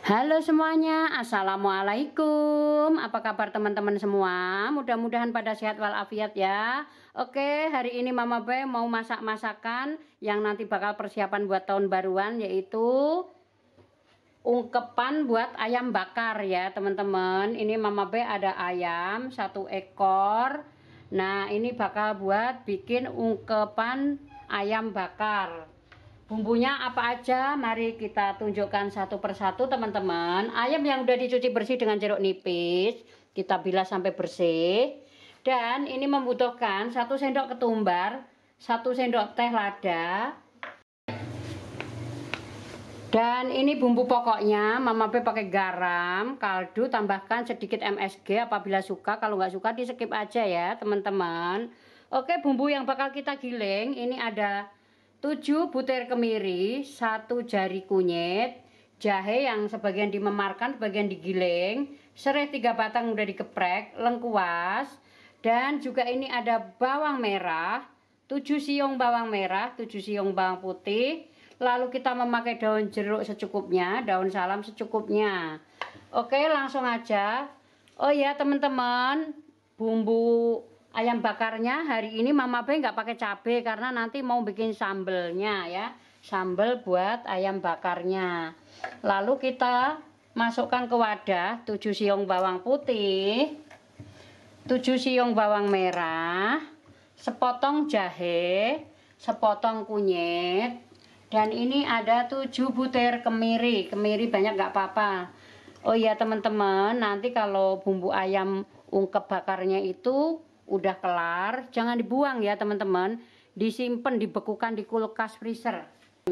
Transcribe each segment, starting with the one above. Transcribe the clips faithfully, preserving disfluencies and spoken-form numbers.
Halo semuanya, assalamualaikum. Apa kabar teman-teman semua? Mudah-mudahan pada sehat walafiat ya. Oke, hari ini Mama Be mau masak masakan yang nanti bakal persiapan buat tahun baruan, yaitu ungkepan buat ayam bakar ya teman-teman. Ini Mama Be ada ayam satu ekor. Nah, ini bakal buat bikin ungkepan ayam bakar. Bumbunya apa aja? Mari kita tunjukkan satu persatu teman-teman. Ayam yang udah dicuci bersih dengan jeruk nipis, kita bilas sampai bersih. Dan ini membutuhkan satu sendok ketumbar, satu sendok teh lada. Dan ini bumbu pokoknya, Mama Be pakai garam, kaldu, tambahkan sedikit M S G apabila suka. Kalau nggak suka di skip aja ya teman-teman. Oke, bumbu yang bakal kita giling ini ada tujuh butir kemiri, satu jari kunyit, jahe yang sebagian dimemarkan, sebagian digiling, serai tiga batang udah dikeprek, lengkuas, dan juga ini ada bawang merah, tujuh siung bawang merah, tujuh siung bawang putih. Lalu kita memakai daun jeruk secukupnya, daun salam secukupnya. Oke, langsung aja. Oh ya teman-teman, bumbu ayam bakarnya hari ini Mama Be nggak pakai cabai karena nanti mau bikin sambelnya ya, sambel buat ayam bakarnya. Lalu kita masukkan ke wadah tujuh siung bawang putih, tujuh siung bawang merah, sepotong jahe, sepotong kunyit, dan ini ada tujuh butir kemiri. Kemiri banyak nggak apa-apa. Oh iya teman-teman, nanti kalau bumbu ayam ungkep bakarnya itu udah kelar, jangan dibuang ya teman-teman, disimpan, dibekukan di kulkas freezer.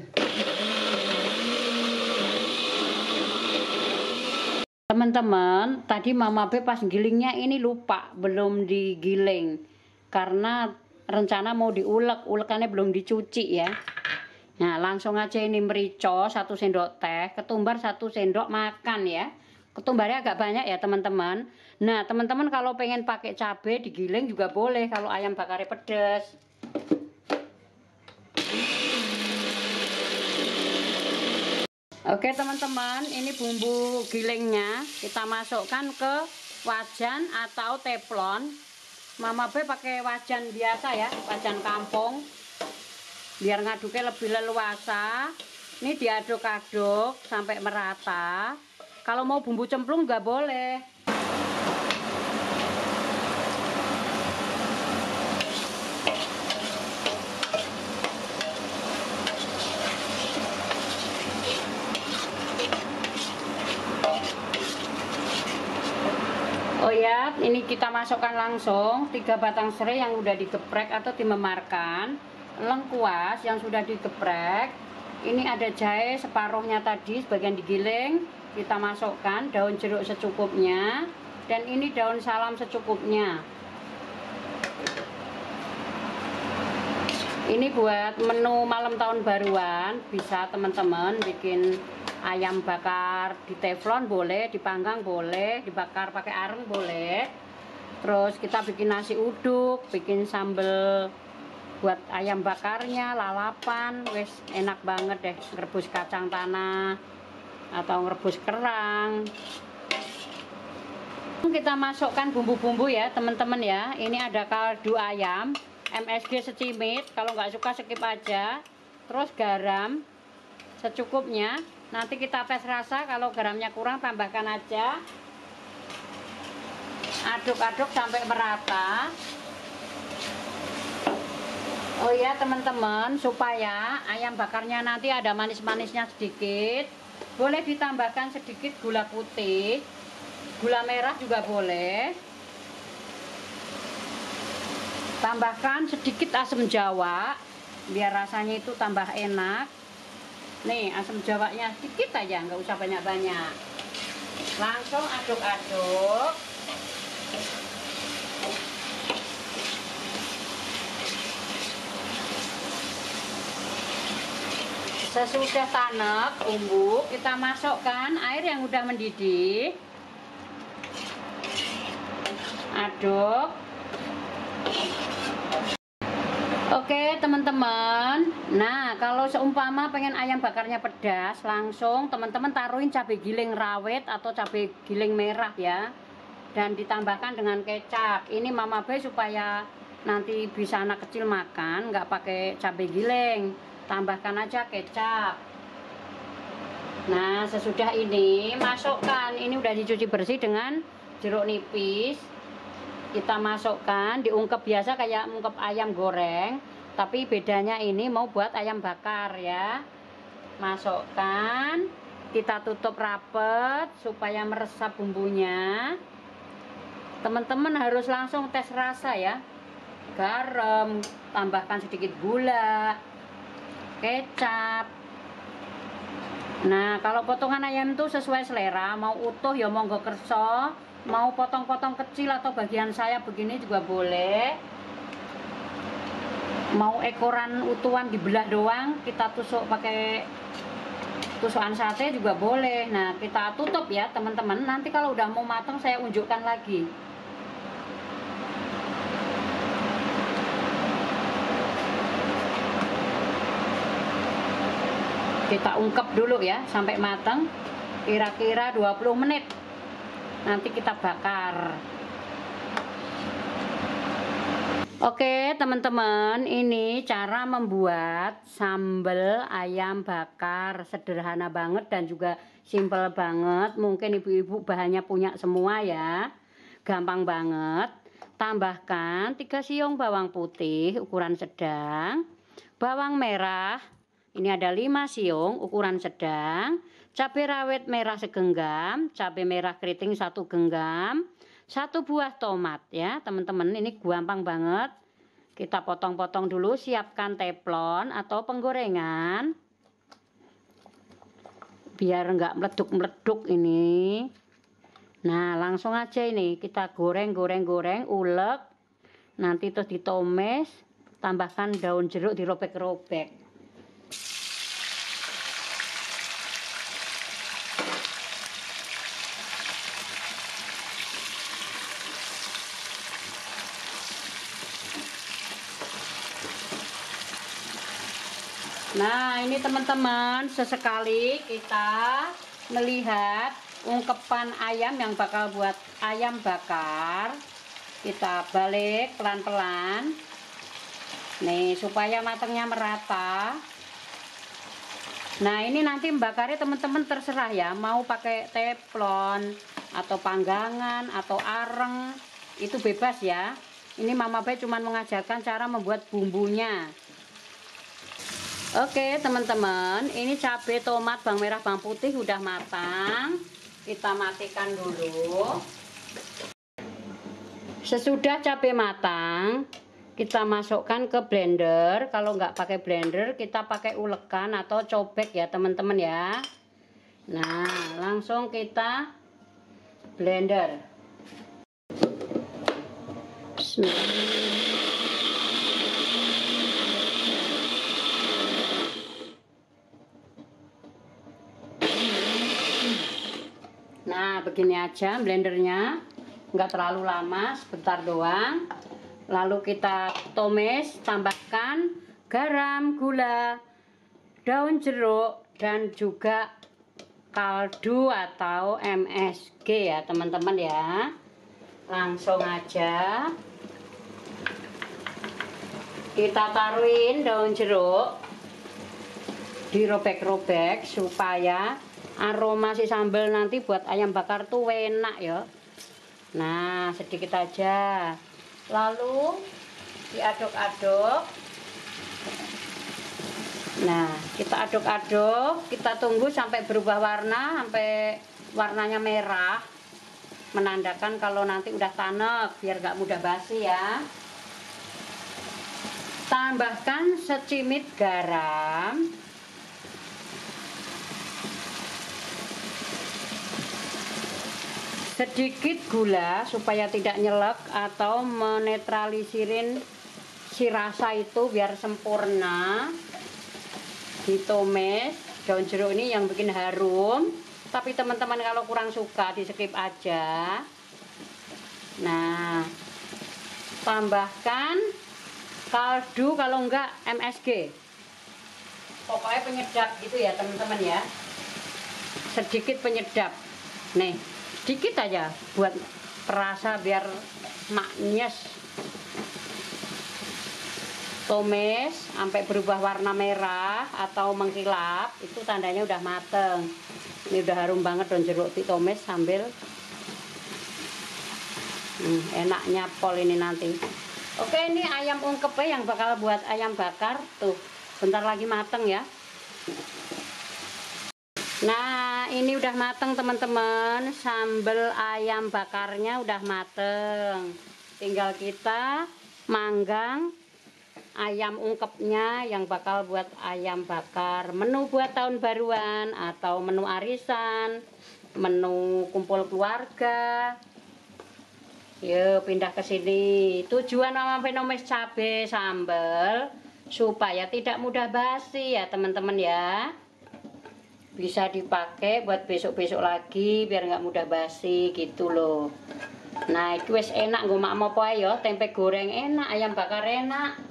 Teman-teman, tadi Mama Be pas gilingnya ini lupa belum digiling karena rencana mau diulek, ulekannya belum dicuci ya. Nah, langsung aja ini merica satu sendok teh, ketumbar satu sendok makan ya. Ketumbarnya agak banyak ya teman-teman. Nah teman-teman kalau pengen pakai cabai digiling juga boleh kalau ayam bakarnya pedas. Oke teman-teman, ini bumbu gilingnya kita masukkan ke wajan atau teflon. Mama Be pakai wajan biasa ya, wajan kampung, biar ngaduknya lebih leluasa. Ini diaduk-aduk sampai merata. Kalau mau bumbu cemplung nggak boleh. Oh ya, ini kita masukkan langsung tiga batang serai yang udah digeprek atau dimemarkan, lengkuas yang sudah digeprek. Ini ada jahe separuhnya tadi, sebagian digiling. Kita masukkan daun jeruk secukupnya, dan ini daun salam secukupnya. Ini buat menu malam tahun baruan, bisa teman-teman bikin ayam bakar di teflon boleh, dipanggang boleh, dibakar pakai areng boleh. Terus kita bikin nasi uduk, bikin sambal buat ayam bakarnya, lalapan, wes enak banget deh, ngerebus kacang tanah atau ngerebus kerang. Kita masukkan bumbu-bumbu ya teman-teman ya. Ini ada kaldu ayam, M S G secimit, kalau nggak suka skip aja. Terus garam secukupnya, nanti kita tes rasa, kalau garamnya kurang tambahkan aja. Aduk-aduk sampai merata. Oh ya teman-teman, supaya ayam bakarnya nanti ada manis-manisnya sedikit, boleh ditambahkan sedikit gula putih, gula merah juga boleh. Tambahkan sedikit asam jawa, biar rasanya itu tambah enak. Nih asam jawanya sedikit aja, nggak usah banyak-banyak. Langsung aduk-aduk. Sesudah tanek bumbu, kita masukkan air yang udah mendidih. Aduk. Oke teman-teman, nah kalau seumpama pengen ayam bakarnya pedas, langsung teman-teman taruhin cabai giling rawit atau cabai giling merah ya, dan ditambahkan dengan kecap. Ini Mama B supaya nanti bisa anak kecil makan nggak pakai cabai giling, tambahkan aja kecap. Nah sesudah ini masukkan, ini udah dicuci bersih dengan jeruk nipis. Kita masukkan, diungkep biasa kayak ungkep ayam goreng, tapi bedanya ini mau buat ayam bakar ya. Masukkan, kita tutup rapet supaya meresap bumbunya. Teman-teman harus langsung tes rasa ya. Garam, tambahkan sedikit gula, kecap. Nah kalau potongan ayam itu sesuai selera, mau utuh ya monggo kerso, mau potong-potong kecil atau bagian sayap begini juga boleh. Mau ekoran utuhan dibelah doang, kita tusuk pakai tusukan sate juga boleh. Nah kita tutup ya teman-teman, nanti kalau udah mau matang saya unjukkan lagi. Kita ungkep dulu ya sampai matang, kira-kira dua puluh menit. Nanti kita bakar. Oke teman-teman, ini cara membuat sambal ayam bakar, sederhana banget dan juga simple banget. Mungkin ibu-ibu bahannya punya semua ya, gampang banget. Tambahkan tiga siung bawang putih ukuran sedang, bawang merah ini ada lima siung ukuran sedang, cabai rawit merah segenggam, cabai merah keriting satu genggam, satu buah tomat ya teman-teman. Ini gampang banget. Kita potong-potong dulu, siapkan teflon atau penggorengan biar enggak meleduk-meleduk ini. Nah langsung aja ini kita goreng-goreng-goreng, ulek, nanti terus ditumis, tambahkan daun jeruk dirobek-robek. Nah ini teman-teman, sesekali kita melihat ungkepan ayam yang bakal buat ayam bakar. Kita balik pelan-pelan nih supaya matangnya merata. Nah ini nanti membakarnya teman-teman terserah ya, mau pakai teflon atau panggangan atau areng, itu bebas ya. Ini Mama B cuma mengajarkan cara membuat bumbunya. Oke teman-teman, ini cabai, tomat, bawang merah, bawang putih udah matang. Kita matikan dulu. Sesudah cabai matang, kita masukkan ke blender. Kalau nggak pakai blender, kita pakai ulekan atau cobek ya teman-teman ya. Nah langsung kita blender. Bismillah. Nah begini aja blendernya, nggak terlalu lama, sebentar doang. Lalu kita tumis, tambahkan garam, gula, daun jeruk, dan juga kaldu atau M S G ya teman-teman ya. Langsung aja kita taruhin daun jeruk, dirobek-robek supaya aroma si sambal nanti buat ayam bakar tuh enak ya. Nah sedikit aja, lalu diaduk-aduk. Nah kita aduk-aduk, kita tunggu sampai berubah warna, sampai warnanya merah, menandakan kalau nanti udah tanek biar gak mudah basi ya. Tambahkan secimit garam, sedikit gula supaya tidak nyelek atau menetralisirin si rasa itu biar sempurna. Ditumis, daun jeruk ini yang bikin harum, tapi teman-teman kalau kurang suka di skip aja. Nah tambahkan kaldu, kalau enggak M S G. Pokoknya penyedap gitu ya teman-teman ya. Sedikit penyedap. Nih, sedikit aja buat perasa biar maknyes. Tumis sampai berubah warna merah atau mengkilap, itu tandanya udah mateng. Ini udah harum banget don jeruk ditumis sambil hmm, enaknya pol ini nanti. Oke, ini ayam ungkepnya yang bakal buat ayam bakar tuh, bentar lagi mateng ya. Nah, ini udah mateng teman-teman, sambal ayam bakarnya udah mateng. Tinggal kita manggang ayam ungkepnya yang bakal buat ayam bakar, menu buat tahun baruan atau menu arisan, menu kumpul keluarga. Yuk pindah ke sini. Tujuan Mama Pe numis cabe sambal supaya tidak mudah basi ya teman-teman ya. Bisa dipakai buat besok-besok lagi biar nggak mudah basi gitu loh. Nah, itu wes enak gue mak mau poe yo, tempe goreng enak, ayam bakar enak.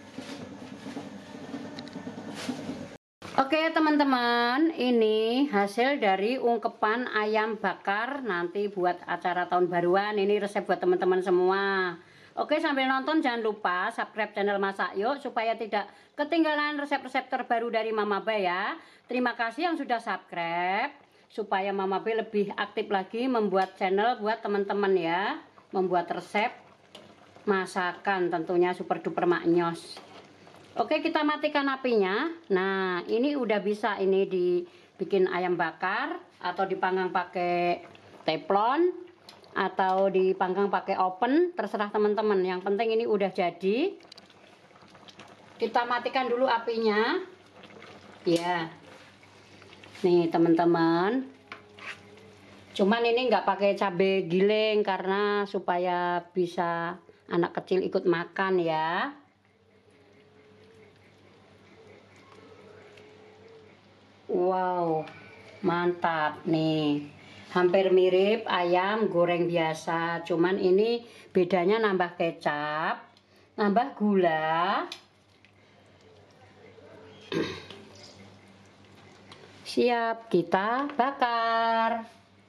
Oke teman-teman, ini hasil dari ungkepan ayam bakar nanti buat acara tahun baruan. Ini resep buat teman-teman semua. Oke, sambil nonton jangan lupa subscribe channel Masak Yuk supaya tidak ketinggalan resep-resep terbaru dari Mama Be ya. Terima kasih yang sudah subscribe supaya Mama Be lebih aktif lagi membuat channel buat teman-teman ya, membuat resep masakan tentunya super duper maknyos. Oke, kita matikan apinya. Nah, ini udah bisa ini dibikin ayam bakar atau dipanggang pakai teflon atau dipanggang pakai oven, terserah teman-teman. Yang penting ini udah jadi. Kita matikan dulu apinya. Ya. Nih, teman-teman. Cuman ini nggak pakai cabai giling karena supaya bisa anak kecil ikut makan ya. Wow, mantap nih. Hampir mirip ayam goreng biasa, cuman ini bedanya nambah kecap, nambah gula. Siap kita bakar.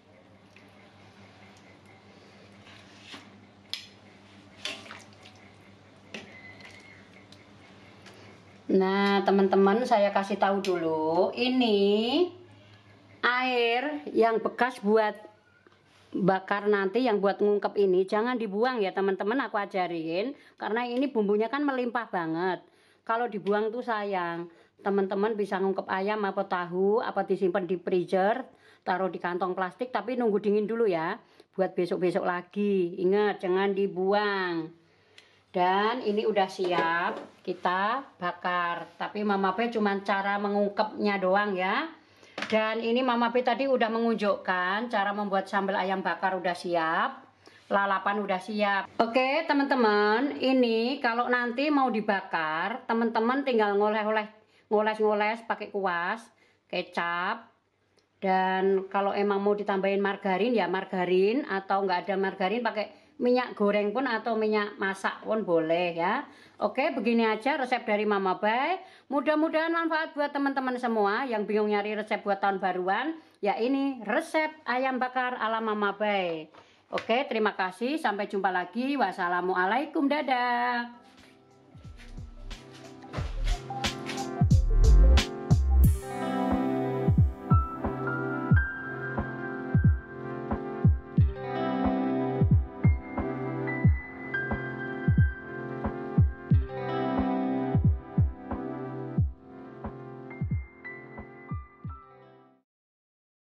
Nah, teman-teman, saya kasih tahu dulu, ini air yang bekas buat bakar nanti, yang buat ngungkep ini jangan dibuang ya teman-teman, aku ajarin karena ini bumbunya kan melimpah banget. Kalau dibuang tuh sayang. Teman-teman bisa ngungkep ayam apa tahu, apa disimpan di freezer, taruh di kantong plastik, tapi nunggu dingin dulu ya buat besok-besok lagi. Ingat, jangan dibuang. Dan ini udah siap kita bakar. Tapi Mama Be cuma cara mengungkepnya doang ya. Dan ini Mama Be tadi udah menunjukkan cara membuat sambal ayam bakar udah siap. Lalapan udah siap. Oke teman-teman, ini kalau nanti mau dibakar, teman-teman tinggal ngoleh-oleh, ngoles-ngoles pakai kuas, kecap. Dan kalau emang mau ditambahin margarin ya margarin, atau nggak ada margarin pakai minyak goreng pun atau minyak masak pun boleh ya. Oke, begini aja resep dari Mama Be. Mudah-mudahan manfaat buat teman-teman semua yang bingung nyari resep buat tahun baruan. Ya ini resep ayam bakar ala Mama Be. Oke, terima kasih. Sampai jumpa lagi. Wassalamualaikum. Dadah.